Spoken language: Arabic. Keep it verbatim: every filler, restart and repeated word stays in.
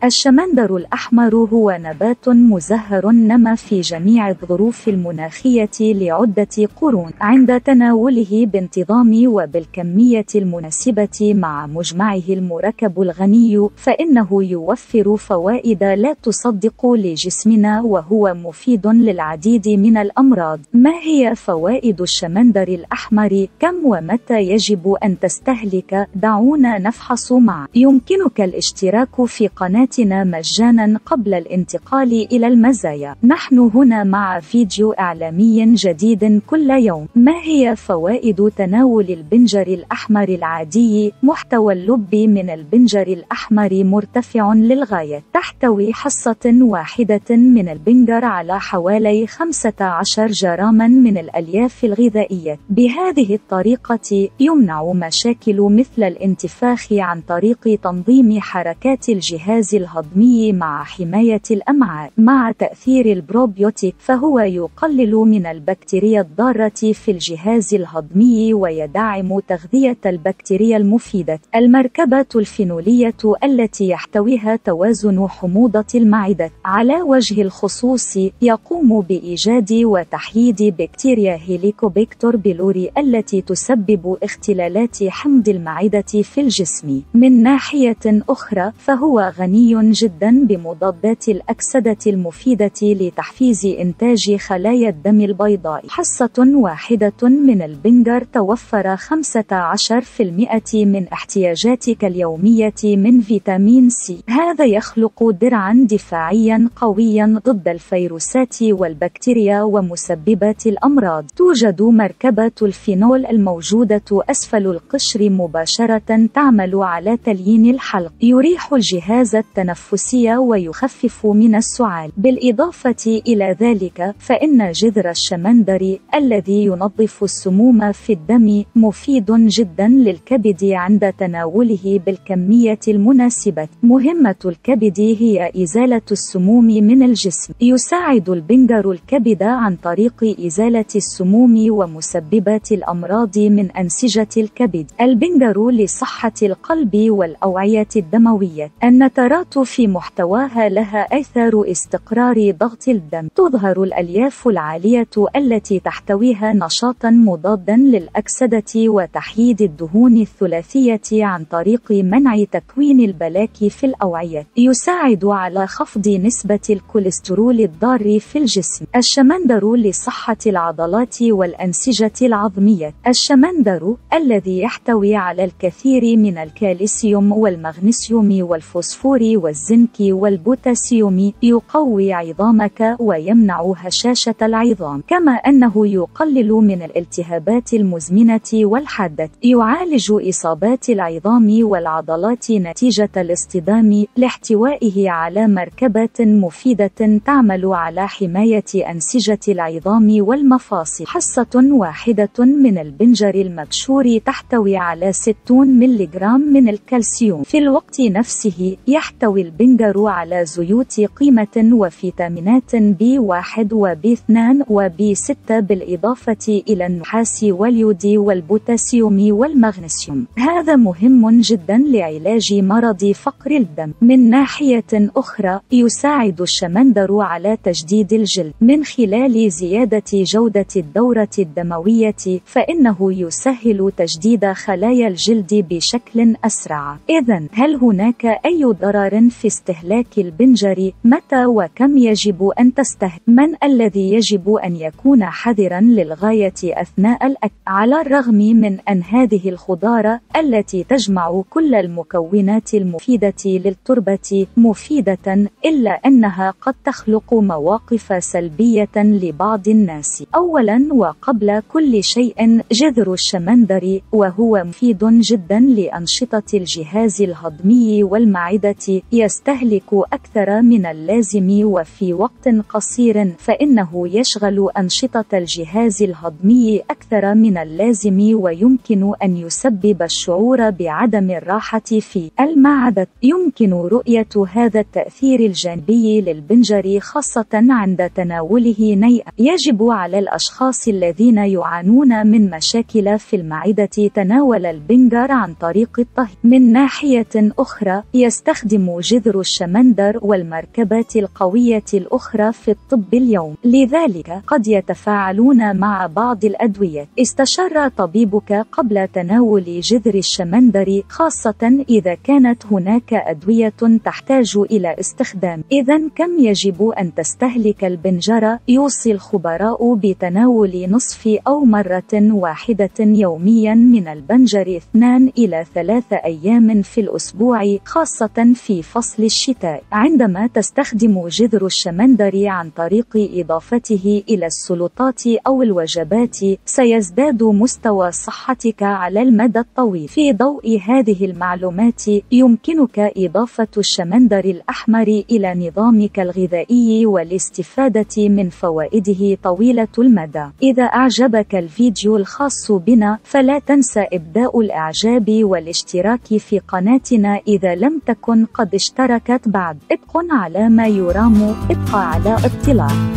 الشمندر الأحمر هو نبات مزهر نما في جميع الظروف المناخية لعدة قرون. عند تناوله بانتظام وبالكمية المناسبة مع مجمعه المركب الغني فإنه يوفر فوائد لا تصدق لجسمنا، وهو مفيد للعديد من الأمراض. ما هي فوائد الشمندر الأحمر؟ كم ومتى يجب أن تستهلك؟ دعونا نفحص معا. يمكنك الاشتراك في قناتنا مجانا قبل الانتقال إلى المزايا. نحن هنا مع فيديو إعلامي جديد كل يوم. ما هي فوائد تناول البنجر الأحمر العادي؟ محتوى اللب من البنجر الأحمر مرتفع للغاية. تحتوي حصة واحدة من البنجر على حوالي خمسة عشر جراما من الألياف الغذائية. بهذه الطريقة يمنع مشاكل مثل الانتفاخ عن طريق تنظيم حركات الجهاز الهضمي مع حماية الأمعاء. مع تأثير البروبيوتيك فهو يقلل من البكتيريا الضارة في الجهاز الهضمي ويدعم تغذية البكتيريا المفيدة. المركبة الفينولية التي يحتويها توازن حموضة المعدة. على وجه الخصوص يقوم بإيجاد وتحييد بكتيريا هيليكوبيكتور بيلوري التي تسبب اختلالات حمض المعدة في الجسم. من ناحية أخرى فهو غني جدا بمضادات الأكسدة المفيدة لتحفيز إنتاج خلايا الدم البيضاء. حصة واحدة من البنجر توفر خمسة عشر بالمئة من احتياجاتك اليومية من فيتامين سي. هذا يخلق درعا دفاعيا قويا ضد الفيروسات والبكتيريا ومسببات الأمراض. توجد مركبة الفينول الموجودة أسفل القشر مباشرة تعمل على تليين الحلق. يريح الجهاز التنفسي ويخفف من السعال. بالإضافة إلى ذلك فإن جذر الشمندر الذي ينظف السموم في الدم مفيد جدا للكبد عند تناوله بالكمية المناسبة. مهمة الكبد هي إزالة السموم من الجسم. يساعد البنجر الكبد عن طريق إزالة السموم ومسببات الأمراض من أنسجة الكبد. البنجر لصحة القلب والأوعية الدموية. النترات في محتواها لها آثار استقرار ضغط الدم. تظهر الألياف العالية التي تحتويها نشاطا مضادا للأكسدة وتحييد الدهون الثلاثية عن طريق منع تكوين البلاك في الأوعية. يساعد على خفض نسبة الكوليسترول الضار في الجسم. الشمندر لصحة العضلات والأنسجة العظمية. الشمندر الذي يحتوي على الكثير من الكالسيوم والمغنيسيوم والفوسفور والزنك والبوتاسيوم يقوي عظامك ويمنع هشاشة العظام، كما أنه يقلل من الالتهابات المزمنة والحادة. يعالج إصابات العظام والعضلات نتيجة الاصطدام لاحتوائه على مركبات مفيدة تعمل على حماية أنسجة العظام والمفاصل. حصة واحدة من البنجر المبشور تحتوي على ستين ملغرام من الكالسيوم. في الوقت نفسه يحتوي البنجر على زيوت قيمة وفيتامينات بي واحد وبي اثنين وبي ستة بالإضافة إلى النحاس واليود والبوتاسيوم والمغنيسيوم. هذا مهم جدا لعلاج مرض فقر الدم. من ناحية أخرى يساعد الشمندر على تجديد الجلد من خلال زيادة جودة الدورة الدموية، فإنه يسهل تجديد خلايا الجلد بشكل أسرع. إذن هل هناك أي ضرر في استهلاك البنجر؟ متى وكم يجب أن تستهلك؟ من الذي يجب أن يكون حذرا للغاية أثناء الأكل؟ على الرغم من أن هذه الخضار التي تجمع كل المكونات المفيدة للتربة مفيدة، إلا أنها قد تخلق مواقف سلبية لبعض الناس. أولا وقبل كل شيء جذر الشمندر وهو مفيد جدا لأنشطة الجهاز الهضمي والمعدة يستهلك أكثر من اللازم وفي وقت قصير، فإنه يشغل أنشطة الجهاز الهضمي أكثر من اللازم ويمكن أن يسبب الشعور بعدم الراحة في المعدة. يمكن رؤية هذا التأثير الجانبي للبنجر خاصة عند تناوله نيئا. يجب على الأشخاص الذين يعانون من مشاكل في المعدة تناول البنجر عن طريق الطهي. من ناحية أخرى يستخدم جذر الشمندر والمركبات القوية الأخرى في الطب اليوم، لذلك قد يتفاعلون مع بعض الأدوية. استشر طبيبك قبل تناول جذر الشمندر، خاصة إذا كانت هناك أدوية تحتاج إلى استخدام. إذن كم يجب أن تستهلك البنجرة؟ يوصي الخبراء بتناول نصف أو مرة واحدة يوميا من البنجر اثنان إلى ثلاث أيام في الأسبوع، خاصة في فصل الشتاء. عندما تستخدم جذر الشمندر عن طريق إضافته إلى السلطات أو الوجبات، سيزداد مستوى صحتك على المدى الطويل. في ضوء هذه المعلومات، يمكنك إضافة الشمندر الأحمر إلى نظامك الغذائي والاستفادة من فوائده طويلة المدى. إذا أعجبك الفيديو الخاص بنا، فلا تنسى إبداء الإعجاب والاشتراك في قناتنا إذا لم تكن قد اشتركت بعد. ابق على ما يرام، ابق على اطلاع.